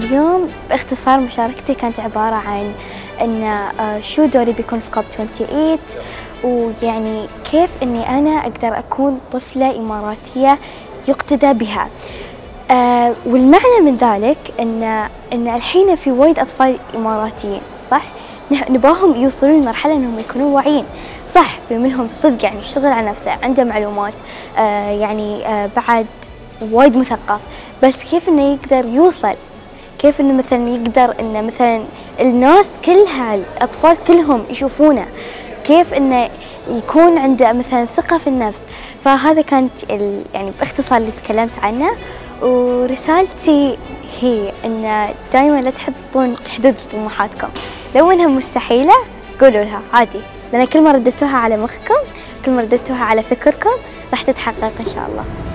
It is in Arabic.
اليوم باختصار مشاركتي كانت عبارة عن أن شو دوري بيكون في كوب 28، ويعني كيف أني أنا أقدر أكون طفلة إماراتية يقتدى بها. والمعنى من ذلك أن الحين في وايد أطفال إماراتيين، صح؟ نباهم يوصلون لمرحلة أنهم يكونوا واعيين، صح؟ منهم صدق يعني يشتغل على نفسه، عنده معلومات، بعد وايد مثقف، بس كيف إنه يقدر يوصل؟ كيف إنه مثلا يقدر إنه مثلا الناس كلها، الأطفال كلهم يشوفونه، كيف إنه يكون عنده مثلا ثقة في النفس. فهذا كانت يعني باختصار اللي تكلمت عنه. ورسالتي هي إن دائما لا تحطون حدود لطموحاتكم، لو إنها مستحيلة قولوا لها عادي، لأن كل ما ردتوها على مخكم، كل ما ردتوها على فكركم راح تتحقق إن شاء الله.